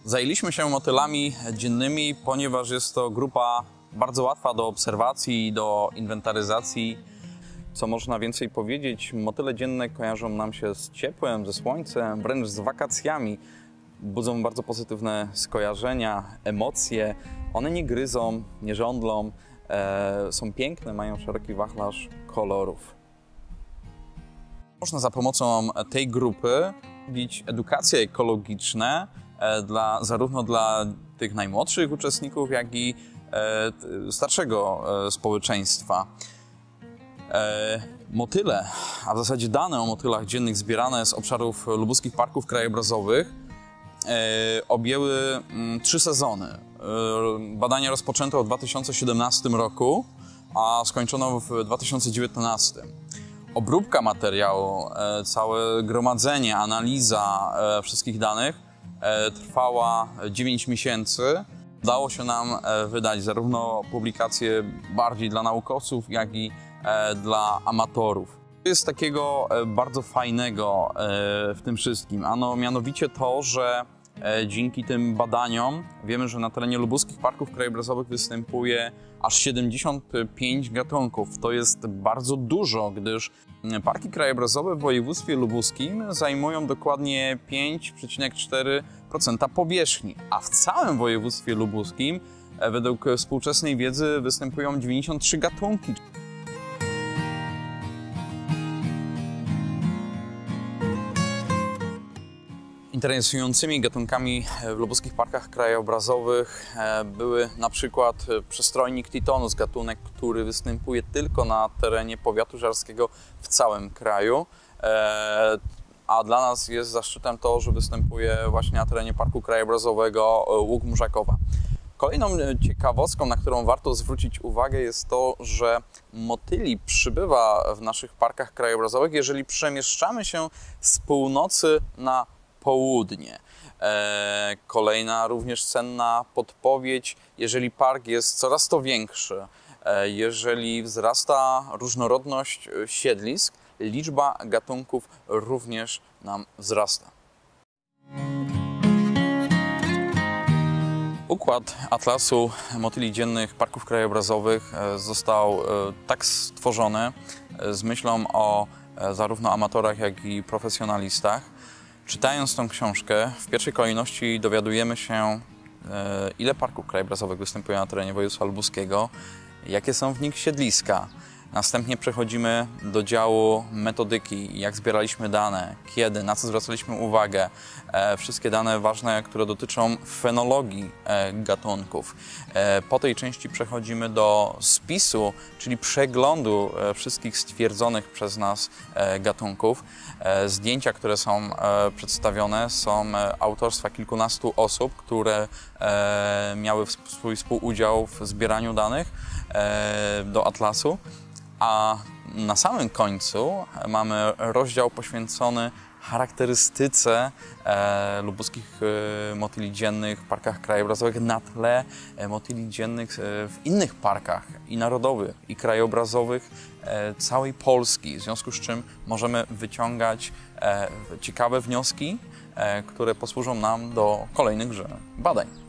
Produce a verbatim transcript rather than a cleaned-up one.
Zajęliśmy się motylami dziennymi, ponieważ jest to grupa bardzo łatwa do obserwacji i do inwentaryzacji. Co można więcej powiedzieć, motyle dzienne kojarzą nam się z ciepłem, ze słońcem, wręcz z wakacjami. Budzą bardzo pozytywne skojarzenia, emocje. One nie gryzą, nie żądlą, e, są piękne, mają szeroki wachlarz kolorów. Można za pomocą tej grupy robić edukacje ekologiczne e, dla, zarówno dla tych najmłodszych uczestników, jak i e, starszego e, społeczeństwa. E, motyle, a w zasadzie dane o motylach dziennych zbierane z obszarów lubuskich parków krajobrazowych e, objęły m, trzy sezony. E, badania rozpoczęto w dwa tysiące siedemnastym roku, a skończono w dwa tysiące dziewiętnastym. Obróbka materiału, e, całe gromadzenie, analiza e, wszystkich danych e, trwała dziewięć miesięcy. Udało się nam e, wydać zarówno publikacje bardziej dla naukowców, jak i e, dla amatorów. To jest takiego e, bardzo fajnego e, w tym wszystkim, ano mianowicie to, że e, dzięki tym badaniom wiemy, że na terenie lubuskich parków krajobrazowych występuje aż siedemdziesiąt pięć gatunków. To jest bardzo dużo, gdyż parki krajobrazowe w województwie lubuskim zajmują dokładnie pięć przecinek cztery procent powierzchni, a w całym województwie lubuskim według współczesnej wiedzy występują dziewięćdziesiąt trzy gatunki. Interesującymi gatunkami w lubuskich parkach krajobrazowych były na przykład przestrojnik Titonus, gatunek, który występuje tylko na terenie powiatu żarskiego w całym kraju, a dla nas jest zaszczytem to, że występuje właśnie na terenie parku krajobrazowego Łuk Mrzakowa. Kolejną ciekawostką, na którą warto zwrócić uwagę, jest to, że motyli przybywa w naszych parkach krajobrazowych, jeżeli przemieszczamy się z północy na południe. E, kolejna również cenna podpowiedź, jeżeli park jest coraz to większy, e, jeżeli wzrasta różnorodność siedlisk, liczba gatunków również nam wzrasta. Układ Atlasu Motyli Dziennych Parków Krajobrazowych został tak stworzony z myślą o zarówno amatorach, jak i profesjonalistach. Czytając tą książkę, w pierwszej kolejności dowiadujemy się, ile parków krajobrazowych występuje na terenie województwa lubuskiego, jakie są w nich siedliska. Następnie przechodzimy do działu metodyki, jak zbieraliśmy dane, kiedy, na co zwracaliśmy uwagę. E, wszystkie dane ważne, które dotyczą fenologii e, gatunków. E, po tej części przechodzimy do spisu, czyli przeglądu e, wszystkich stwierdzonych przez nas e, gatunków. E, zdjęcia, które są e, przedstawione, są e, autorstwa kilkunastu osób, które e, miały swój współudział w zbieraniu danych e, do Atlasu. A na samym końcu mamy rozdział poświęcony charakterystyce e, lubuskich e, motyli dziennych w parkach krajobrazowych na tle e, motyli dziennych e, w innych parkach i narodowych, i krajobrazowych e, całej Polski, w związku z czym możemy wyciągać e, ciekawe wnioski, e, które posłużą nam do kolejnych badań.